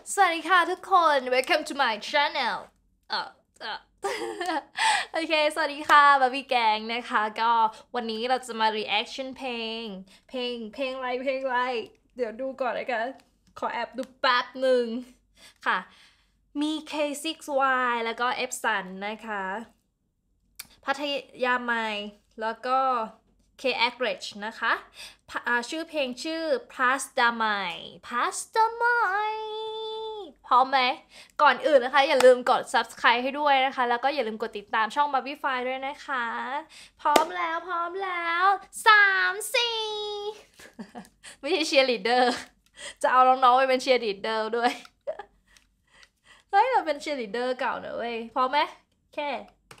สวัสดีค่ะทุกคน welcome to my channel โอเคสวัสดีค่ะบาร์บี้แกงนะคะก็วันนี้เราจะมา reaction เพลงอะไรเดี๋ยวดูก่อนนะคะขอแอบดูแป๊บหนึ่งค่ะมี K6Y แล้วก็ F สันนะคะพัทยาไมแล้วก็ K Average นะคะชื่อเพลงชื่อ Pasta Mai พร้อมไหมก่อนอื่นนะคะอย่าลืมกด subscribe ให้ด้วยนะคะแล้วก็อย่าลืมกดติดตามช่อง Barbie File ด้วยนะคะพร้อมแล้ว3 4 ไม่ใช่เชียร์ลีดเดอร์จะเอาน้องๆไปเป็นเชียร์ลีดเดอร์ด้วยเฮ้ยเราเป็นเชียร์ลีดเดอร์เก่าเนอะเว้ยพร้อมไหมแค่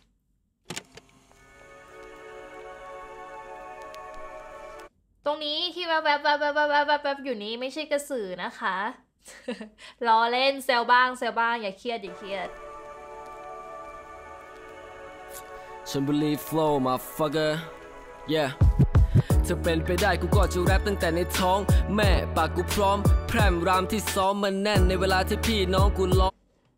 ตรงนี้ที่แวบอยู่นี้ไม่ใช่กระสือนะคะล้อเล่นเซลบ้างอย่าเครียดชลบุรี flow motherfucker yeah จะเป็นไปได้กูก็จะแรปตั้งแต่ในท้องแม่ปากกูพร้อมแพร่มรามที่ซ้อมมันแน่นในเวลาที่พี่น้องกูร้อง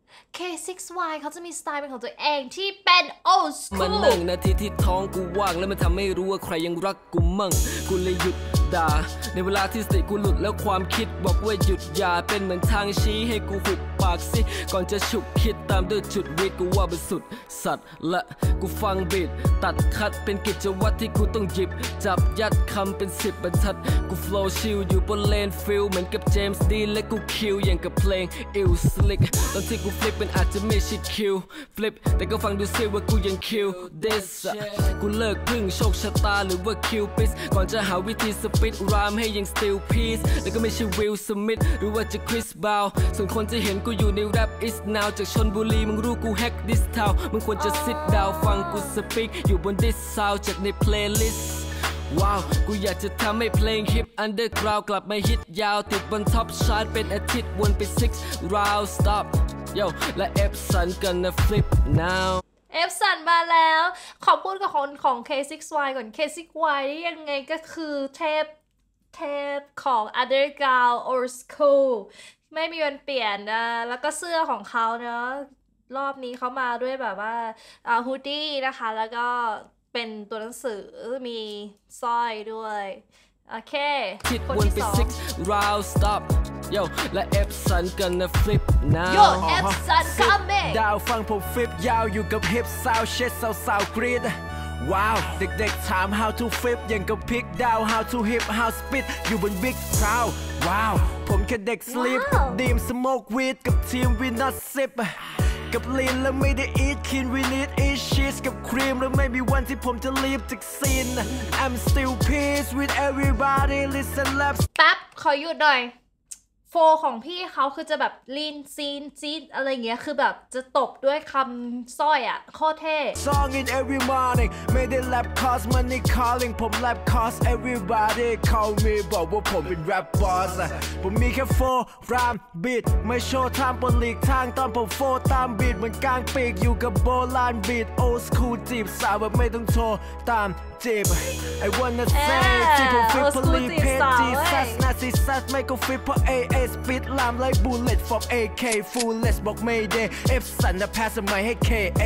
K6Y เขาจะมีสไตล์เป็นของตัวเองที่เป็น old school มันนั่งนาทีที่ท้องกูว่างแล้วมันทำให้รู้ว่าใครยังรักกูมั่งกูเลยหยุดด่าในเวลาที่สติกูหลุดแล้วความคิดบอกว่าหยุดอย่าเป็นเหมือนทางชี้ให้กูหุบปากสิก่อนจะฉุกคิดตามด้วยจุดวิทย์กูว่าเป็นสุดสัตว์และกูฟังบีทตัดคัดเป็นกิจวัตรที่กูต้องหยิบจับยัดคำเป็น10 บรรทัดกู flow ชิลอยู่บนเลนฟิลเหมือนกับเจมส์ดีนและกูคิวอย่างกับเพลงอิลสลิกตอนที่กูฟลิปเป็นอาจจะไม่ใช่คิวฟลิปแต่ก็ฟังดูซิว่ากูยังคิว this กูเลิกพึ่งโชคชะตาหรือว่าคิวปิสก่อนจะหาวิธีสปิดรามให้ยัง still peace แล้วก็ไม่ใช่วิลสมิธหรือว่าจะคริสบาวส่วนคนที่เห็นกูอยู่ใน rap is now จากชลบุรีมึงรู้กูแฮก this town มึงควรจะ sit down ฟังกูสปีกอยู่บน this sound จากใน playlistว้าวกูอยากจะทำให้เพลงฮิป underground กลับมาฮิตยาวติดบนท็อปชาร์ตเป็นอาทิตย์วนไป6 round stop yo และ F สัน gonna flip now F สันมาแล้วขอพูดกับคนของ K6Y ก่อน K6Y นี่ยังไงก็คือเทพของ underground old school ไม่มีวันเปลี่ยนนะแล้วก็เสื้อของเขาเนาะรอบนี้เขามาด้วยแบบว่าฮูดดี้นะคะแล้วก็เป็นตัวหนังสือมีสร้อยด้วยโอเคคนที่สอง round stop yo และ F สัน gonna flip now yo F สัน coming ดาวฟังผมฟลิปยาวอยู่กับฮิปซาวเช็ดสาวกรีดว้าวเด็กๆถาม how to flip ยังกับพิกดาว how to hip how spit อยู่บน big crowd ว้าวผมแค่เด็ก sleep กับดีม smoke weed กับทีม we not sip กับลีนแล้วไม่ได้ eat clean we need eat cheese กับครีมแล้วไม่มีวันที่ผมจะลีบจากซีน I'm still peace with everybody listen laps แป๊บขอหยุดหน่อยโฟของพี่เขาคือจะแบบลีนซีนจีดอะไรเงี้ยคือแบบจะตบด้วยคำสร้อยอ่ะโคตรเท่ Song in every morning ไม่ได้ rap cause money calling ผม rap cause everybody call me บอกว่าผมเป็น rap boss ผมมีแค่4 rhyme beat ไม่โชว์ทางบนหลีกทางตอนผมโฟตามบีทเหมือนกลางปีกอยู่กับโบราณบีท old school จีบสาวแบบไม่ต้องโทรตามจีบ I wanna say ที่ผมฟิตพลีเพจจีซัสนาซีซัสไม่ก็ฟิตเพราะ AA speed ลามไล่ bullet from AK fullest บอกไม่ได้ F สันนะ pass สมัยให้ KA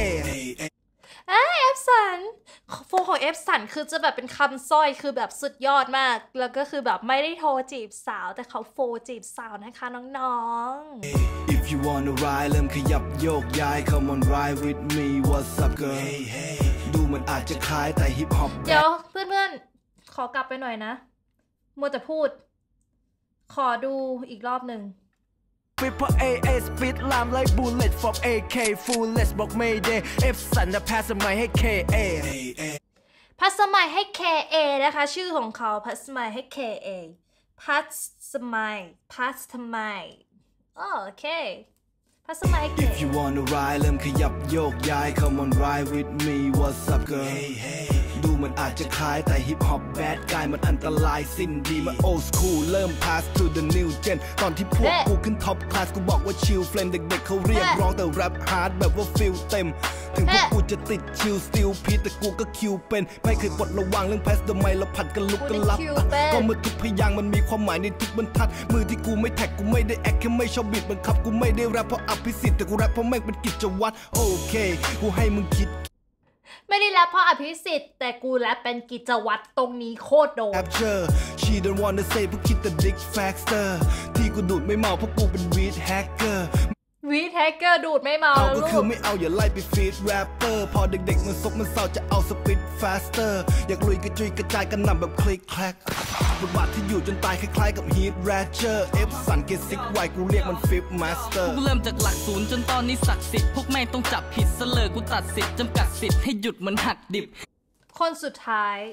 F สันโฟของ F สันคือจะแบบเป็นคำสร้อยคือแบบสุดยอดมากแล้วก็คือแบบไม่ได้โทรจีบสาวแต่เขาโฟจีบสาวนะคะน้องๆ If you wanna ride เริ่มขยับโยกย้าย Come on ride with me What's up girl ดูมันอาจจะคล้ายแต่ฮิปฮอปเดี๋ยวเพื่อนๆขอกลับไปหน่อยนะมัวแต่พูดขอดูอีกรอบหนึ่งฟิปเพราะ AA speed ลามไล่ bullet from AK fullest บอกไม่ได้ F สันนะ pass สมัยให้ KA พัสมัยให้ KA นะคะชื่อของเขาพัสมัยให้ KA พัสมัยโอเคพัสมัย If you wanna ride เริ่มขยับโยกย้าย Come on ride with me What's up girl ดูมันอาจจะคล้ายแต่ฮิปฮอปแบดกายมันอันตรายสิ้นดีมาโอ school เริ่ม pass to the new gen ตอนที่พวกกูขึ้นท็อปคลาสกูบอกว่าชิลเฟลมเด็กๆเขาเรียกร้องแต่แรปฮาร์ดแบบว่าฟิลเต็มถึงพวกกูจะติดชิลสติลพีแต่กูก็คิวเป็นไม่เคยปลดระวังเรื่องแพสทำไมเราผัดกันลุกกันลับก็เมื่อทุกพยางมันมีความหมายในทุกบรรทัดมือที่กูไม่แท็กกูไม่ได้แอคแค่ไม่ชอบบีทบังคับกูไม่ได้แรปเพราะอภิสิทธิ์แต่กูแรปเพราะแม่งเป็นกิจวัตรโอเคกูให้มึงคิดไม่ได้แรปเพราะอภิสิทธิ์แต่กูแรปเป็นกิจวัตรตรงนี้โคตรโดน She don't wanna say เพราะคิดแต่ big factor ที่กูดูดไม่เมาเพราะกูเป็น weed hacker วีดแฮกเกอร์ดูดไม่เมาเอาก็คือไม่เอาอย่าไล่ไปฟีดแรปเปอร์พอเด็กๆมันซกมันเศร้าจะเอาสปิด faster อยากลุยกระจุยกระจายกันนำแบบคลิกแคลกบทบาทที่อยู่จนตายคล้ายๆกับ Heat Ratcher F สันเกซิกไวกูเรียกมัน Fifth Master กูเริ่มจากหลักศูนย์จนตอนนี้ศักดิ์สิทธิ์พวกแม่งต้องจับผิดซะเลยกูตัดสิทธิ์จำกัดสิทธิ์ให้หยุดมันหักดิบคนสุดท้าย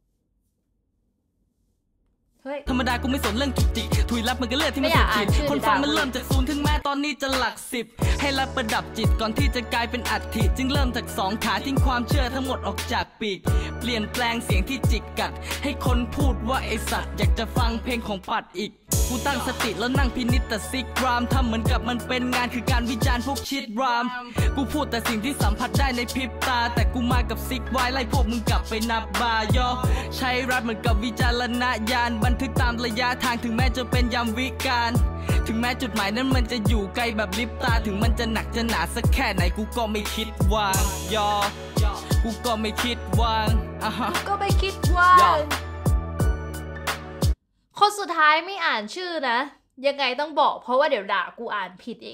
ธรรมดากูไม่สนเรื่องจุกจิกถุยรับมันก็เลือดที่ไม่สุดจิตคนฟังมันเริ่มจากศูนย์ถึงแม้ตอนนี้จะหลักสิบให้รับประดับจิตก่อนที่จะกลายเป็นอัฐิจึงเริ่มจาก2 ขาทิ้งความเชื่อทั้งหมดออกจากปีกเปลี่ยนแปลงเสียงที่จิกกัดให้คนพูดว่าไอสัตว์อยากจะฟังเพลงของปัดอีกกูตั้งสติแล้วนั่งพินิจแต่ซิกรามทำเหมือนกับมันเป็นงานคือการวิจารณ์พวกชิดรามกูพูดแต่สิ่งที่สัมผัสได้ในพริบตาแต่กูมากับซิกไว้ไล่พวกมึงกลับไปนับบายอใช้รัฐเหมือนกับวิจารณญาณบันทึกตามระยะทางถึงแม้จะเป็นยามวิกาลถึงแม้จุดหมายนั้นมันจะอยู่ไกลแบบลิบตาถึงมันจะหนักจะหนาสักแค่ไหนกูก็ไม่คิดวางยอกูก็ไม่คิดวางก็ไม่คิดวางคนสุดท้ายไม่อ่านชื่อนะยังไงต้องบอกเพราะว่าเดี๋ยวด่ากูอ่านผิดอีก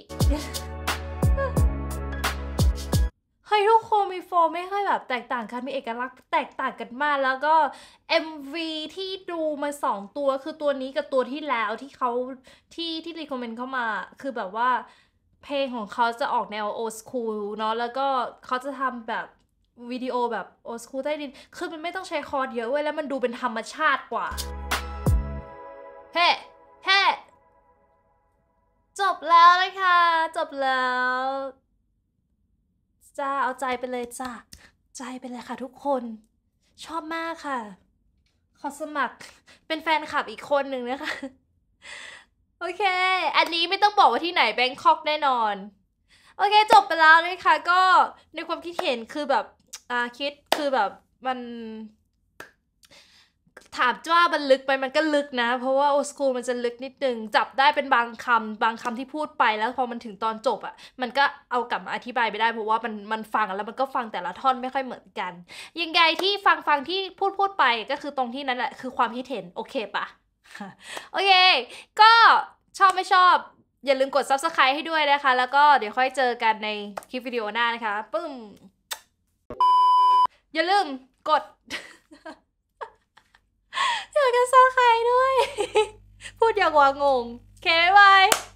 เฮ้ยทุกคนมีโฟมไม่ค่อยแบบแตกต่างกันมีเอกลักษณ์แตกต่างกันมากแล้วก็ MV ที่ดูมา2 ตัวคือตัวนี้กับตัวที่แล้วที่เขาที่รีคอมเมนต์เข้ามาคือแบบว่าเพลงของเขาจะออกแนว old school เนาะแล้วก็เขาจะทำแบบวิดีโอแบบ old school ใต้ดินคือมันไม่ต้องใช้คอร์ดเยอะเว้ยแล้วมันดูเป็นธรรมชาติกว่าเฮ้จบแล้วนะคะจบแล้วจ้าเอาใจไปเลยจ้าใจไปเลยค่ะทุกคนชอบมากค่ะขอสมัครเป็นแฟนคลับอีกคนหนึ่งนะคะโอเคอันนี้ไม่ต้องบอกว่าที่ไหนแบงคอกแน่นอนโอเคจบไปแล้วนะคะก็ในความคิดเห็นคือแบบคิดคือแบบมันถามว่ามันลึกไปมันก็ลึกนะเพราะว่าโอสคูลมันจะลึกนิดนึงจับได้เป็นบางคำที่พูดไปแล้วพอมันถึงตอนจบอ่ะมันก็เอากลับมาอธิบายไม่ได้เพราะว่ามันฟังแล้วมันก็ฟังแต่ละท่อนไม่ค่อยเหมือนกันยังไงที่ฟังที่พูดไปก็คือตรงที่นั้นแหละคือความคิดเห็นโอเคปะโอเคก็ชอบไม่ชอบอย่าลืมกด Subscribe ให้ด้วยนะคะแล้วก็เดี๋ยวค่อยเจอกันในคลิปวิดีโอหน้านะคะปึ้มอย่าลืมกดอยากจะซับสไครบ์ด้วยพูดอย่างว่างงโอเคบ๊ายบาย